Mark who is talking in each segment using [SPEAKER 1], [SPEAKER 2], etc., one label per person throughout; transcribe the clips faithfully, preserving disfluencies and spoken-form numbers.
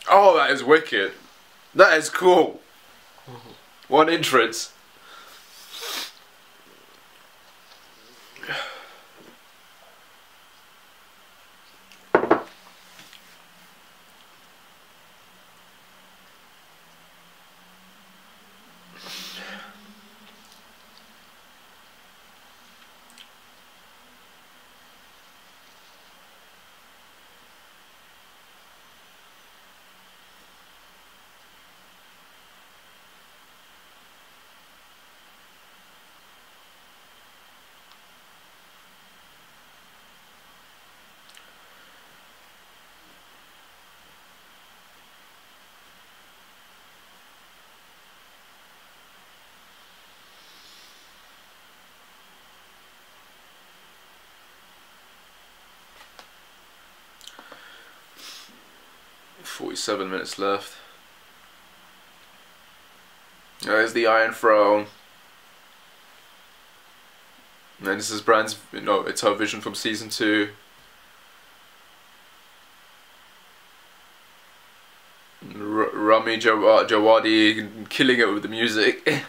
[SPEAKER 1] Oh, that is wicked. That is cool. One entrance. Forty-seven minutes left. There's the Iron Throne. And this is Bran's, you know, it's her vision from season two. R Rami Jaw Jawadi killing it with the music.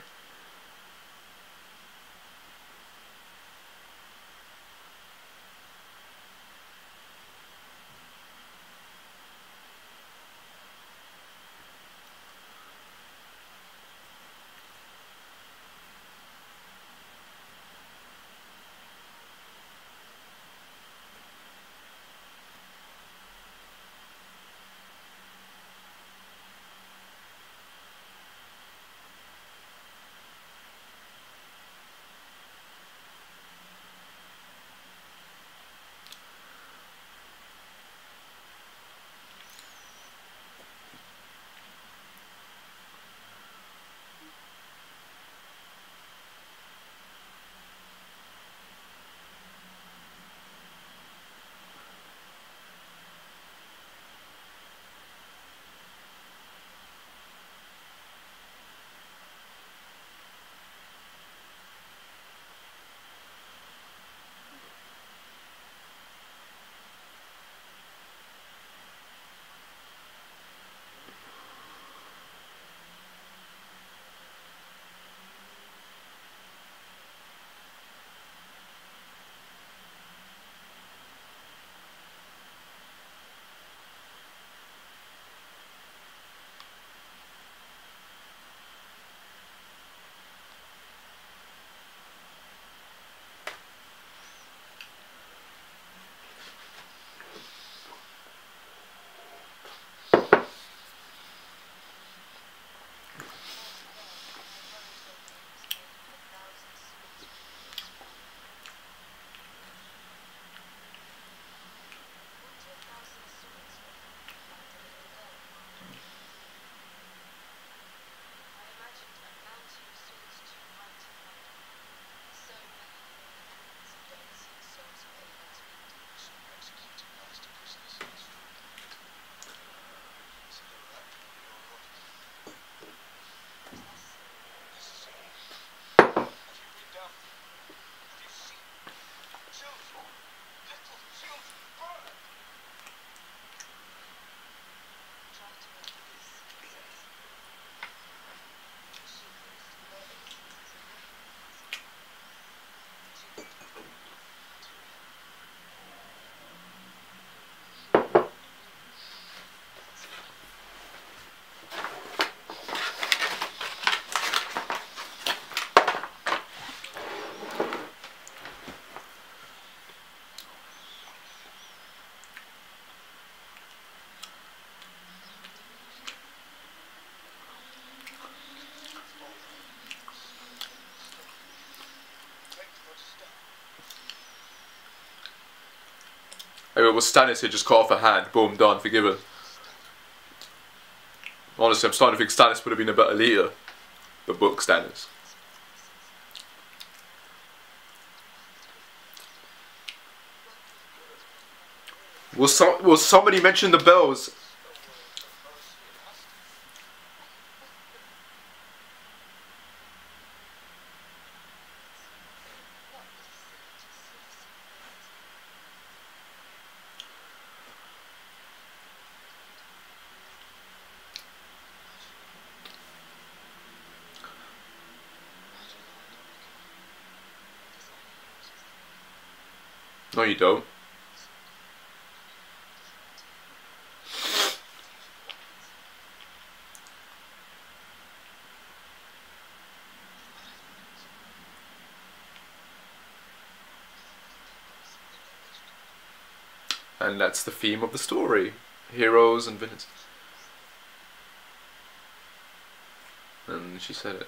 [SPEAKER 1] If it was Stannis who just cut off a hand, boom, done, forgiven. Honestly, I'm starting to think Stannis would have been a better leader. The book Stannis. Will, so will somebody mention the bells? No, you don't. And that's the theme of the story. Heroes and villains. And she said it.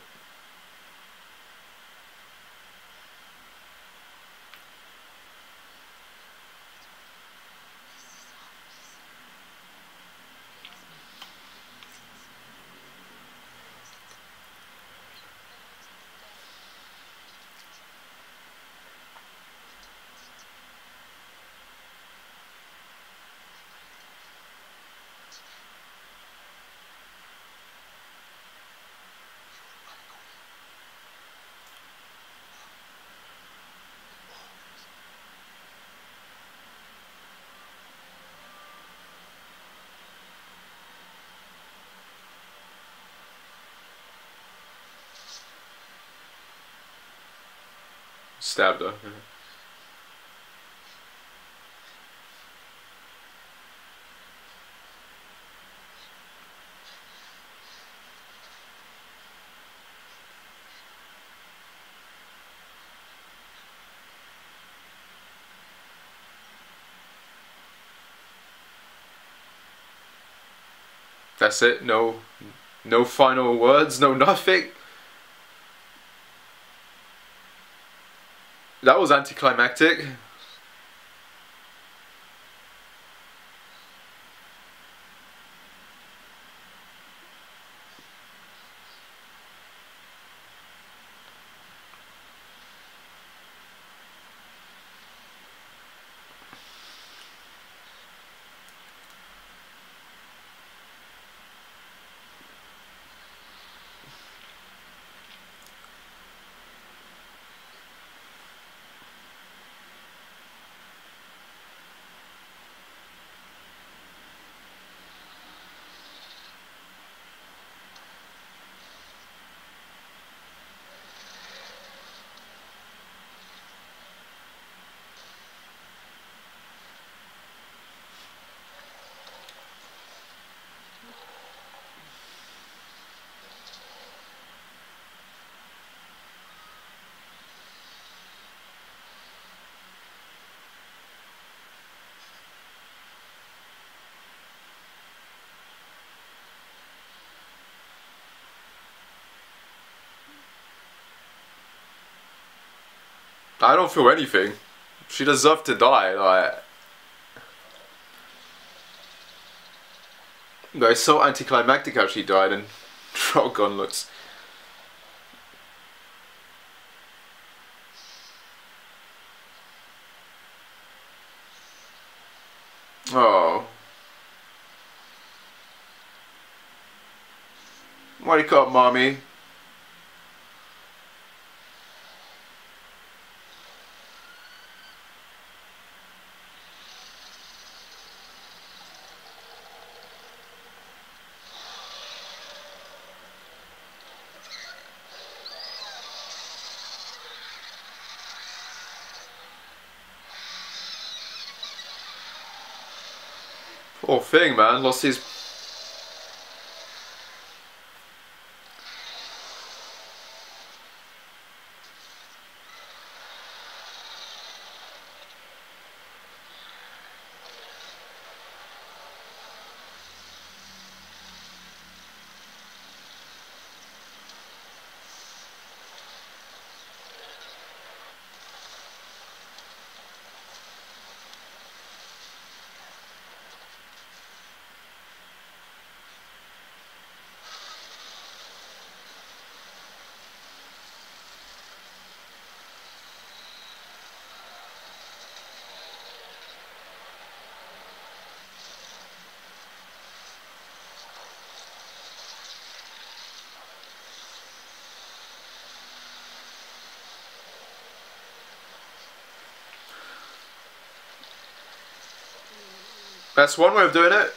[SPEAKER 1] Stabbed her. That's it. No, no final words. No nothing. That was anticlimactic. I don't feel anything. She deserved to die. Like, but it's so anticlimactic how she died, and Shotgun looks. Oh. Wake up, mommy. Poor thing, man. Lost his... That's one way of doing it.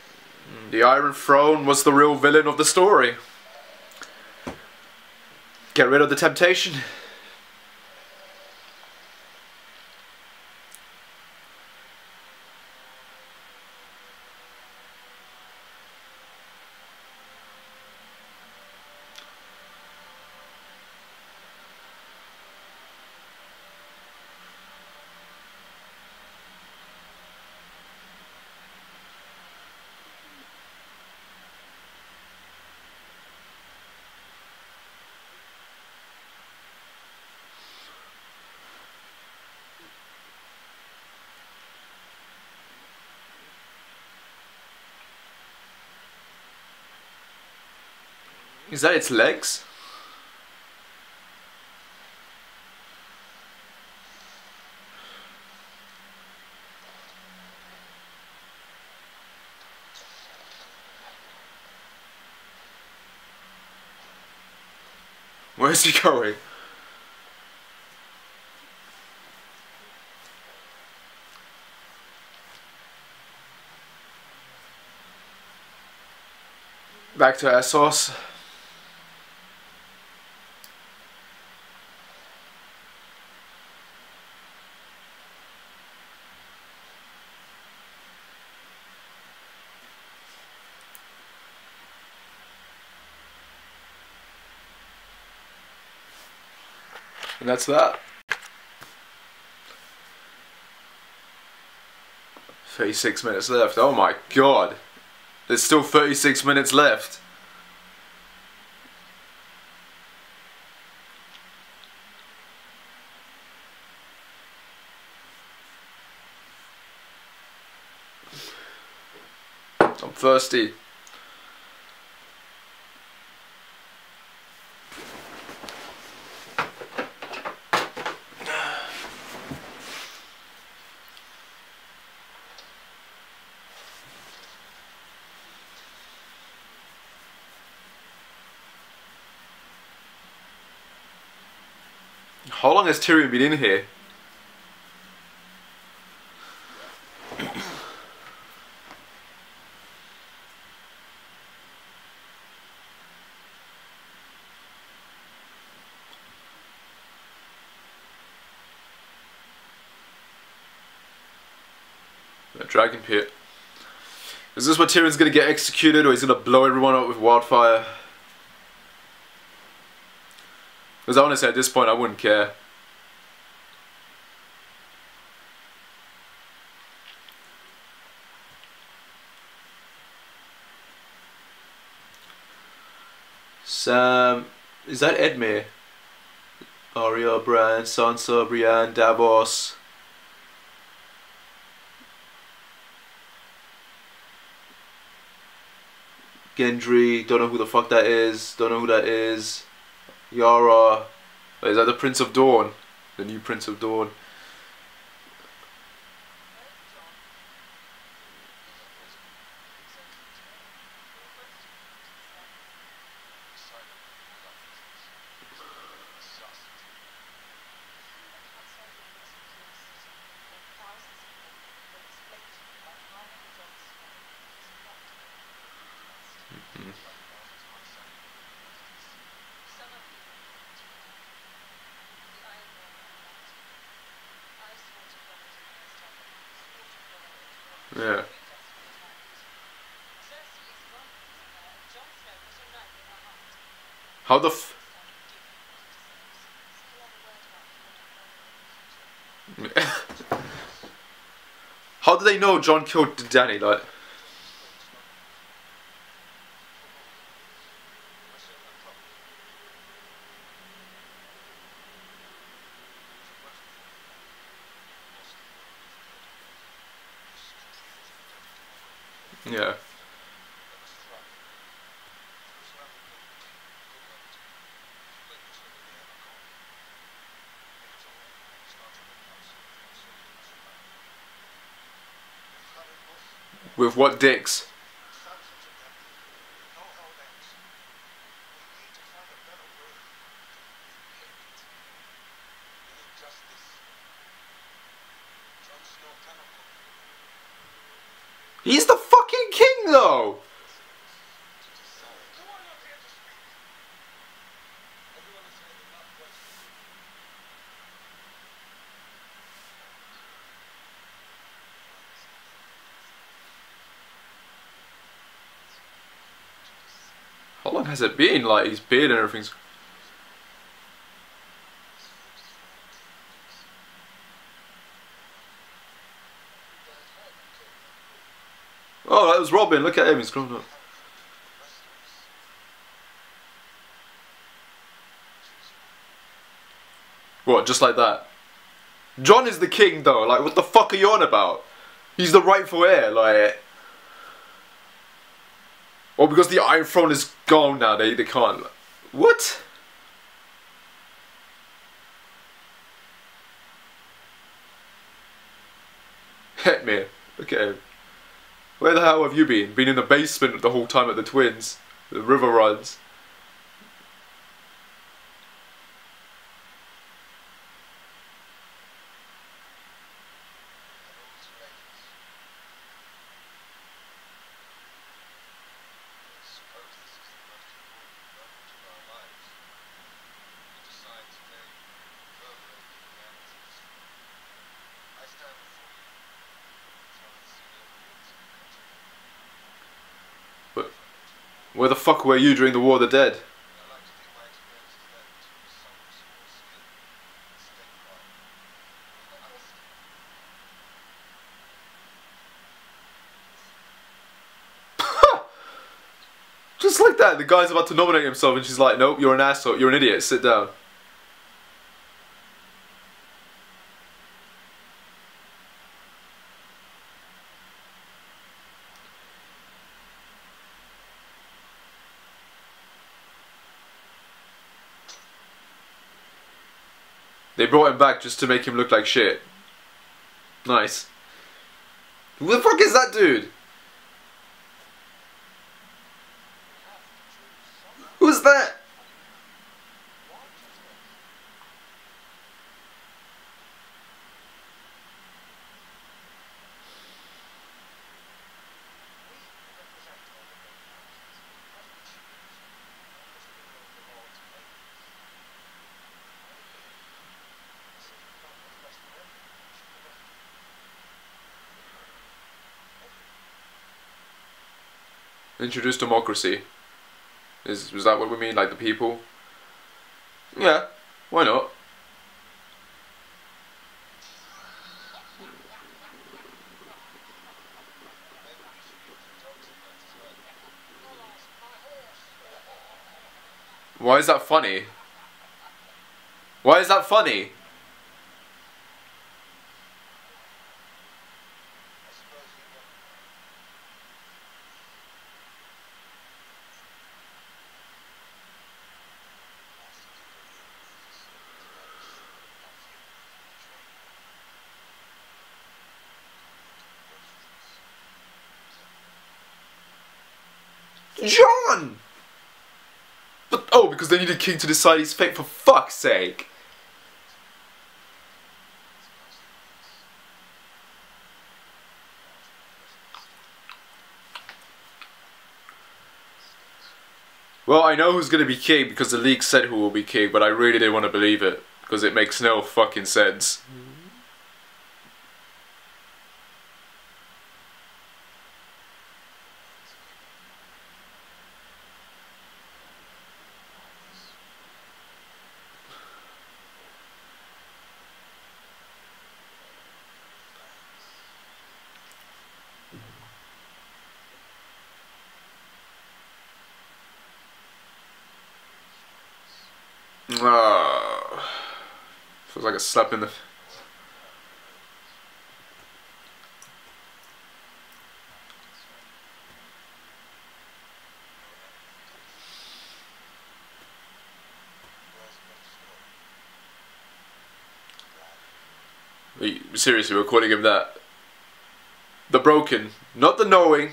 [SPEAKER 1] The Iron Throne was the real villain of the story. Get rid of the temptation. Is that its legs? Where's he going? Back to S O S. And that's that. thirty-six minutes left. Oh my god. There's still thirty-six minutes left. I'm thirsty. How long has Tyrion been in here? A dragon pit. Is this where Tyrion's gonna get executed, or he's gonna blow everyone up with wildfire? Because honestly, at this point, I wouldn't care. Sam, is that Edmure? Arya, Bran, Sansa, Brienne, Davos. Gendry, don't know who the fuck that is, don't know who that is. Yara, is that the Prince of Dawn? The new Prince of Dawn. Yeah. How the f- How do they know Jon killed Dany, like? Yeah. With what dicks? He's the fucking king, though! has it been? Like, his beard and everything's... Oh, that was Robin. Look at him. He's grown up. What? Just like that? John is the king, though. Like, what the fuck are you on about? He's the rightful heir. Like... Or because the Iron Throne is gone now, they, they can't... What? Heck me. Look at him. Where the hell have you been? Been in the basement the whole time at the Twins. The river runs. But where the fuck were you during the War of the Dead? Just like that, the guy's about to nominate himself and she's like, nope, you're an asshole, you're an idiot, sit down. They brought him back just to make him look like shit. Nice. Who the fuck is that dude? Who's that? Introduce democracy. Is was that what we mean, like the people? Yeah, why not? Why is that funny? Why is that funny? John! But, oh, because they need a king to decide his fate, for fuck's sake. Well, I know who's gonna be king because the leak said who will be king, but I really didn't want to believe it because it makes no fucking sense. Uh, feels like a slap in the... Are you, seriously, we're calling him that? The broken, not the knowing.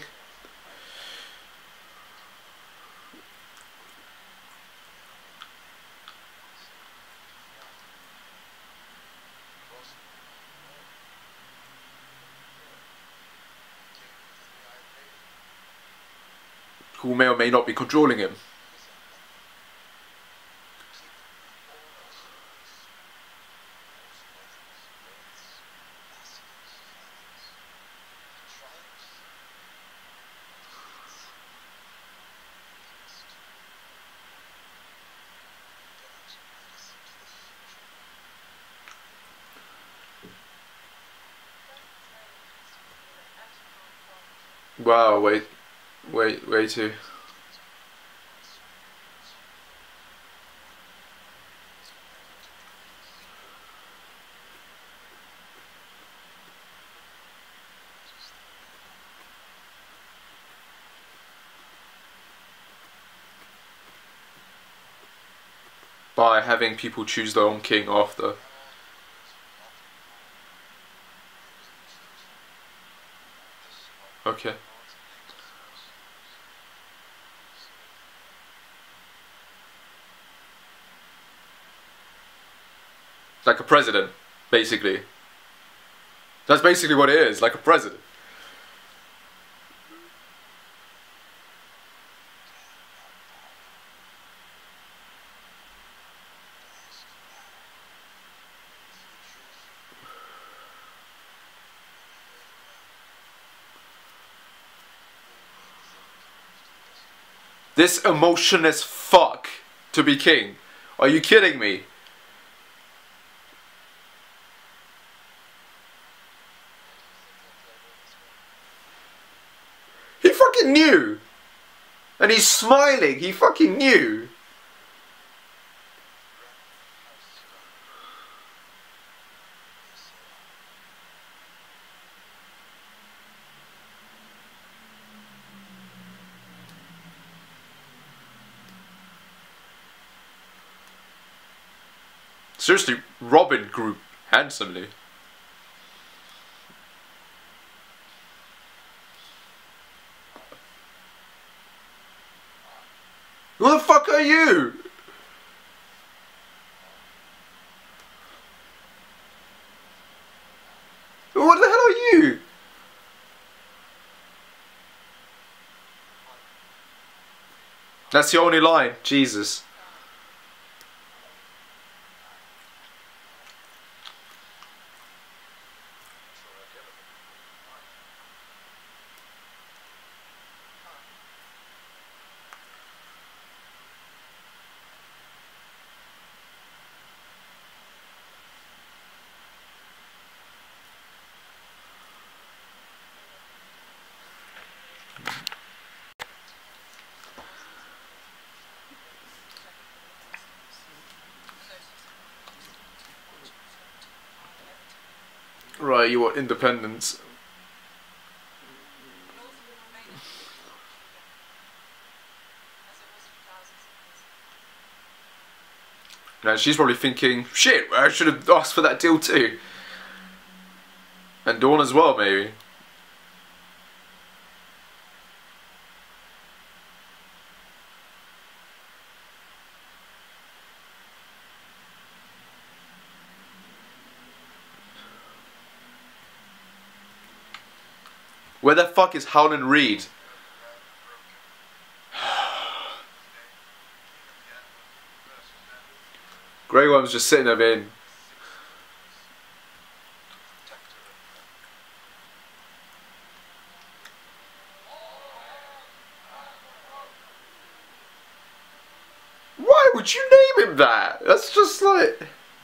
[SPEAKER 1] Who may or may not be controlling him. Wow, wait, wait, way too. By having people choose their own king after. Okay. Like a president, basically. That's basically what it is, like a president. This emotionless fuck to be king. Are you kidding me? He fucking knew. And he's smiling. He fucking knew. Seriously, Robin grew handsomely. Who the fuck are you? What the hell are you? That's the only line. Jesus. Right, you want independence. Now she's probably thinking, shit, I should have asked for that deal too. And Dawn as well, maybe. Where the fuck is Howland Reed? Grey Worm's just sitting there being... Why would you name him that? That's just like...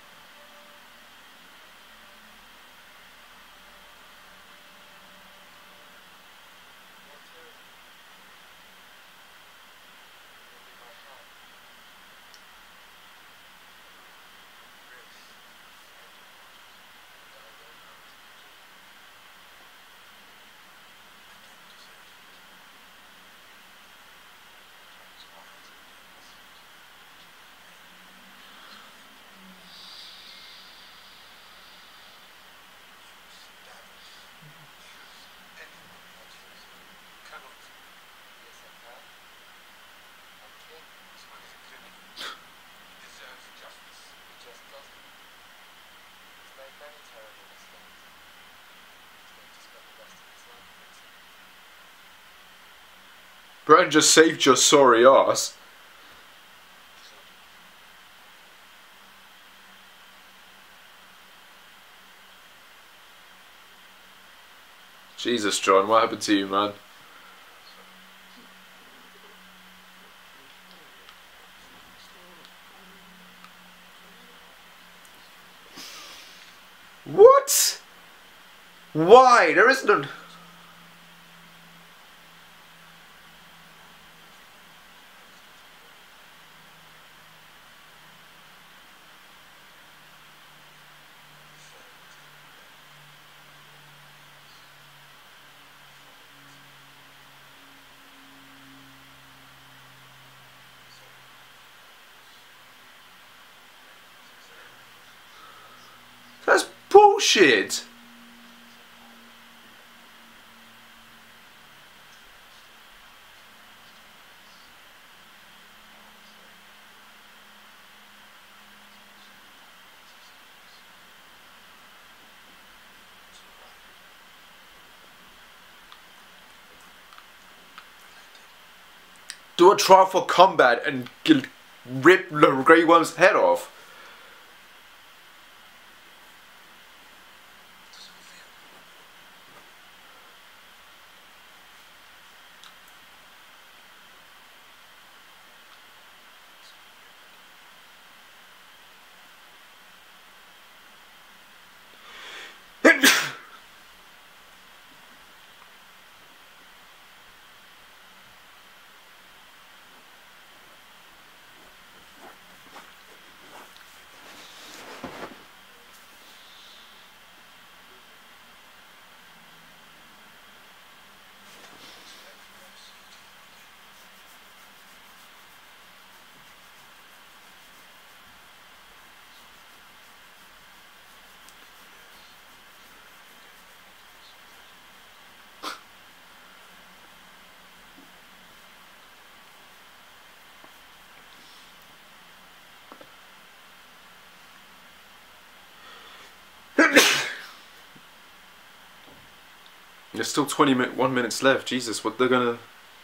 [SPEAKER 1] Bran just saved your sorry ass. Jesus, John, what happened to you, man? What? Why? There isn't a... bullshit. Do a trial for combat and rip the Grey Worm's head off. There's still twenty-one minutes left. Jesus, what they're gonna...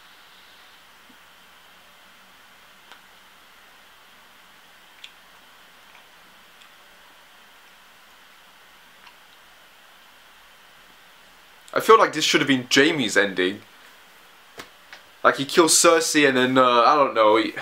[SPEAKER 1] I feel like this should have been Jaime's ending. Like he kills Cersei and then, uh, I don't know, he...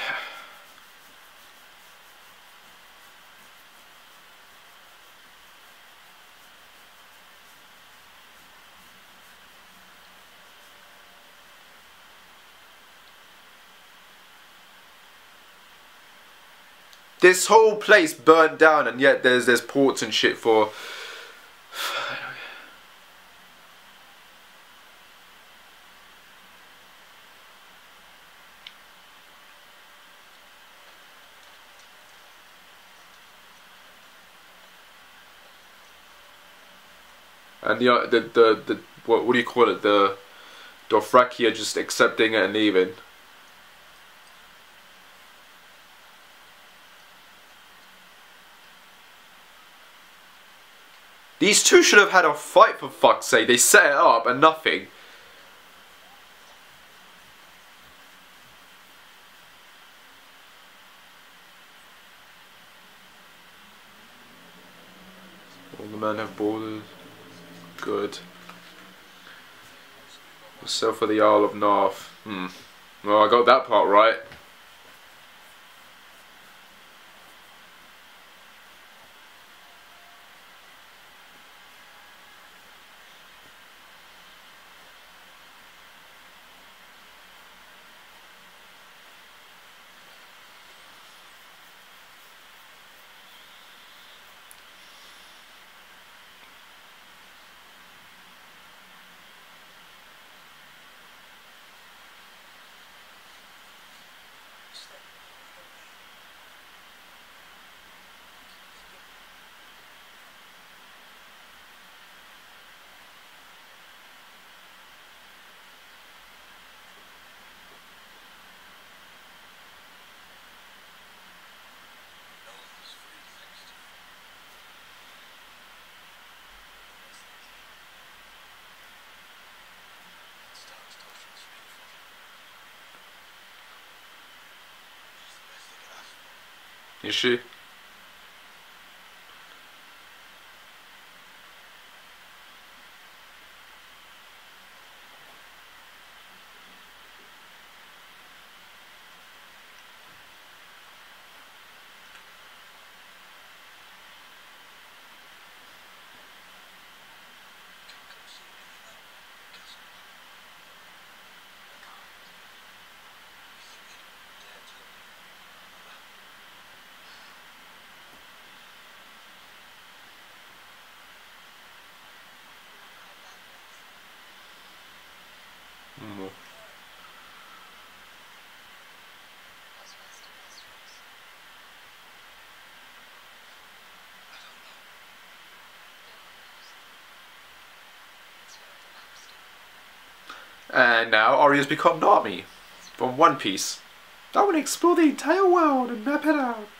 [SPEAKER 1] This whole place burnt down, and yet there's there's ports and shit for... And the, the, the, the what, what do you call it, the Dothraki are just accepting it and leaving. These two should have had a fight, for fuck's sake. They set it up and nothing. All the men have borders. Good. So for the Isle of Narth. Hmm. Well, I got that part right. Is she? Mm. And now Ori has become Nami from One Piece. I want to explore the entire world and map it out.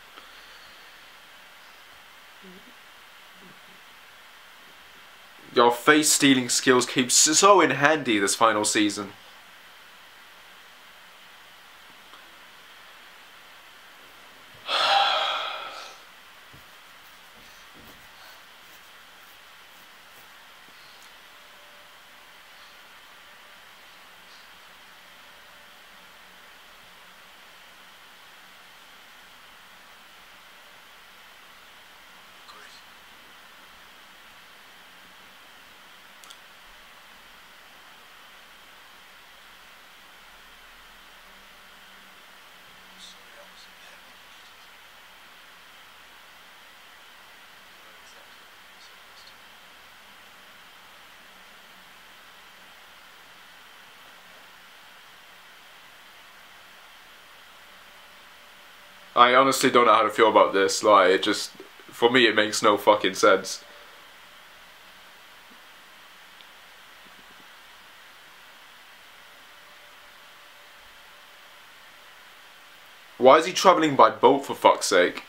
[SPEAKER 1] Your face stealing skills came so in handy this final season. I honestly don't know how to feel about this. Like, it just, for me, it makes no fucking sense. Why is he travelling by boat, for fuck's sake?